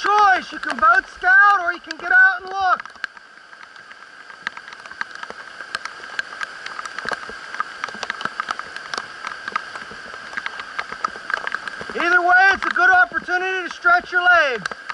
choice. You can boat scout or you can get out and look. Either way, it's a good opportunity to stretch your legs.